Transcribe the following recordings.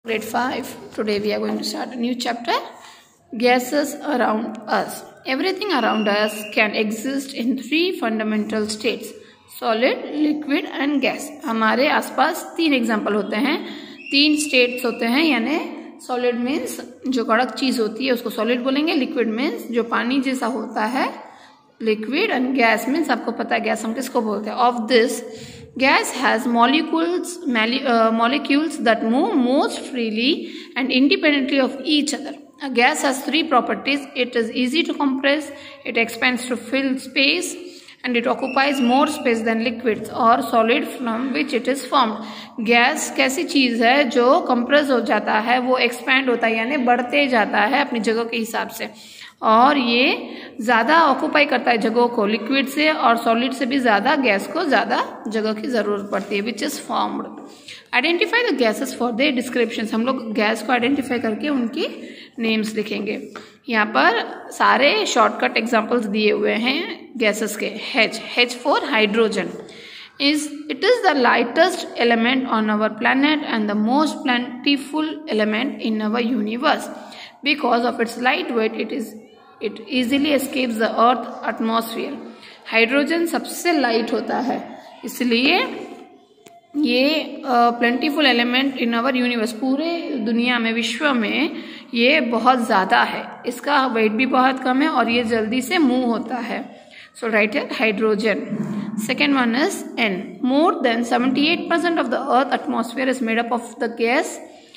Grade 5. Today we are going to start a new chapter. Gases around us. Everything around us can exist in three fundamental states: solid, liquid and gas. हमारे आसपास तीन example होते हैं, तीन states होते हैं, यानी solid means जो कड़क चीज होती है उसको सॉलिड बोलेंगे, लिक्विड मीन्स जो पानी जैसा होता है लिक्विड, एंड गैस मीन्स आपको पता है गैस हम किसको बोलते हैं. Of this gas has molecules that move most freely and independently of each other. A gas has three properties. It is easy to compress, it expands to fill space, and it occupies more space than liquids or solid from which it is formed. Gas कैसी चीज है जो compress हो जाता है, वो expand होता है यानी बढ़ते जाता है अपनी जगह के हिसाब से, और ये ज्यादा ऑक्यूपाई करता है जगह को लिक्विड से, और सॉलिड से भी ज्यादा गैस को ज्यादा जगह की जरूरत पड़ती है. Which is formed. Identify the gases for the description. हम लोग गैस को आइडेंटिफाई करके उनकी नेम्स लिखेंगे. यहाँ पर सारे शॉर्टकट एग्जांपल्स दिए हुए हैं गैसेस के. H for hydrogen. It is the lightest element on our planet and the most plentiful element in our universe. Because of its light weight, it easily escapes the earth atmosphere. Hydrogen सबसे light होता है, इसलिए ये plentiful element in our universe, पूरे दुनिया में, विश्व में ये बहुत ज्यादा है. इसका वेट भी बहुत कम है और ये जल्दी से मूव होता है. So write here hydrogen. Second one is N. More than 78% of the Earth atmosphere is made up of the gas.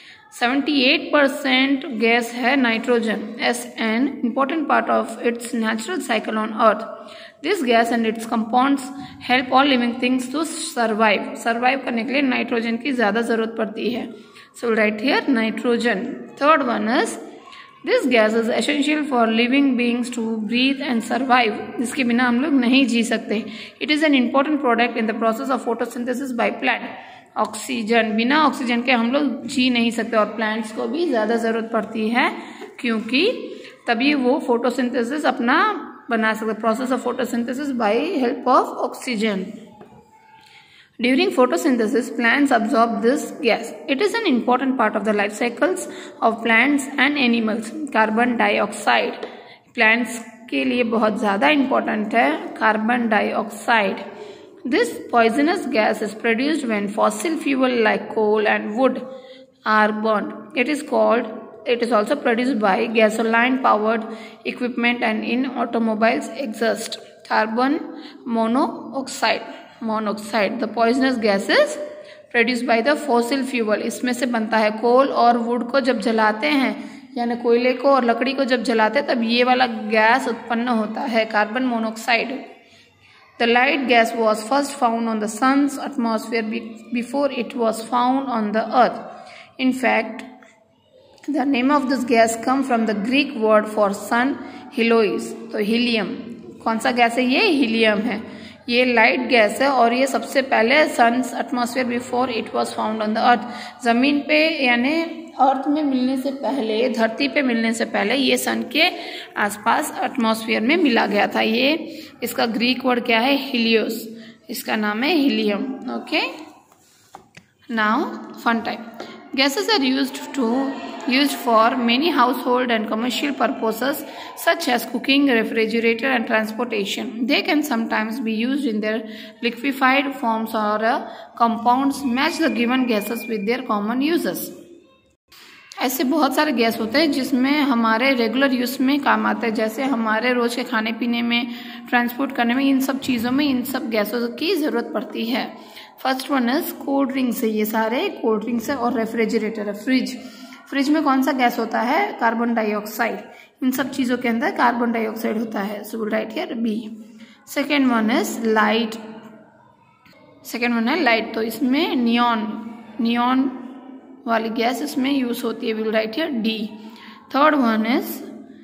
78% gas है nitrogen. SN. Important part of its natural cycle on Earth. This gas and its compounds help all living things to survive. Survive करने के लिए nitrogen की ज्यादा जरूरत पड़ती है. So write here nitrogen. Third one is This gas is essential for living beings to breathe and survive. इसके बिना हम लोग नहीं जी सकते. It is an important product in the process of photosynthesis by plant. Oxygen, बिना oxygen के हम लोग जी नहीं सकते, और प्लांट्स को भी ज्यादा जरूरत पड़ती है क्योंकि तभी वो फोटोसिंथेसिस अपना बना सकते. Process of photosynthesis by help of oxygen. During photosynthesis, plants absorb this gas. It is an important part of the life cycles of plants and animals. Carbon dioxide. Plants के लिए बहुत ज़्यादा important है carbon dioxide. This poisonous gas is produced when fossil fuel like coal and wood are burned. It is also produced by gasoline powered equipment and in automobiles exhaust. Carbon monoxide. The poisonous gas is produced by the fossil fuel. इसमें से बनता है कोल और would को जब जलाते हैं, यानी कोयले को और लकड़ी को जब जलाते हैं तब ये वाला गैस उत्पन्न होता है, carbon monoxide. The light gas was first found on the sun's atmosphere before it was found on the earth. In fact, the name of this gas comes from the Greek word for sun, helios. तो helium कौन सा gas है? ये helium है. ये light gas है और ये सबसे पहले sun's atmosphere before it was found on the earth. जमीन पे यानी अर्थ में मिलने से पहले, धरती पे मिलने से पहले ये सन के आसपास एटमॉस्फेयर में मिला गया था. ये इसका ग्रीक वर्ड क्या है? हीलियोस. इसका नाम है helium. Okay, now fun time. Gases are used for many household and commercial purposes such as cooking, refrigerator and transportation. They can sometimes be used in their liquefied forms or compounds match the given gases with their common uses. ऐसे बहुत सारे gas होते हैं जिसमें हमारे regular use में काम आते हैं, जैसे हमारे रोज के खाने पीने में, ट्रांसपोर्ट करने में, इन सब चीज़ों में इन सब गैसों की ज़रूरत पड़ती है. First one is cold drinks है. ये सारे कोल्ड ड्रिंक्स है. और रेफ्रिजरेटर है. फ्रिज में कौन सा गैस होता है? Carbon dioxide. इन सब चीज़ों के अंदर कार्बन डाइऑक्साइड होता है. So write here B. Second one is light. तो इसमें नियॉन वाली गैस इसमें यूज होती है. Will write here D. Third one is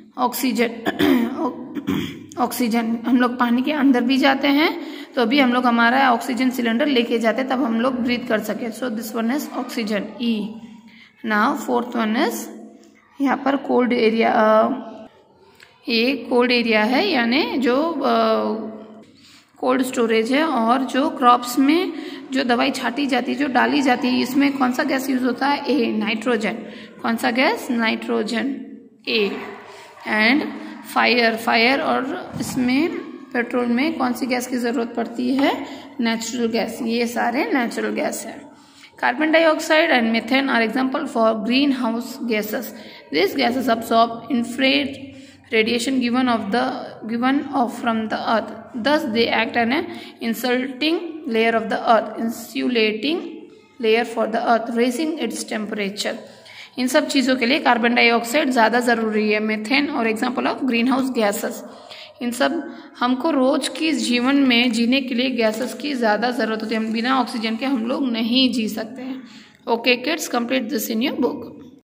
oxygen. हम लोग पानी के अंदर भी जाते हैं तो अभी हम लोग हमारा ऑक्सीजन सिलेंडर लेके जाते हैं तब हम लोग ब्रीथ कर सके. So this one is oxygen, E. Now fourth one is यहाँ पर कोल्ड एरिया. ये कोल्ड एरिया है यानी जो कोल्ड स्टोरेज है, और जो क्रॉप्स में जो दवाई छाटी जाती है, जो डाली जाती है, इसमें कौन सा गैस यूज होता है? A, nitrogen. कौन सा gas? Nitrogen, A. And fire और इसमें पेट्रोल में कौन सी गैस की जरूरत पड़ती है? Natural gas. ये सारे नेचुरल गैस है। Carbon dioxide and methane are example for green house gases. This gases absorb infrared radiation given off from the earth. Thus they act as an insulating layer of the earth, insulating layer for the earth, raising its temperature. इन सब चीज़ों के लिए carbon dioxide ज़्यादा ज़रूरी है। Methane और example of green house gases. इन सब हमको रोज की जीवन में जीने के लिए गैसेस की ज़्यादा ज़रूरत होती है। बिना ऑक्सीजन के हम लोग नहीं जी सकते हैं। Okay kids, complete this in your book.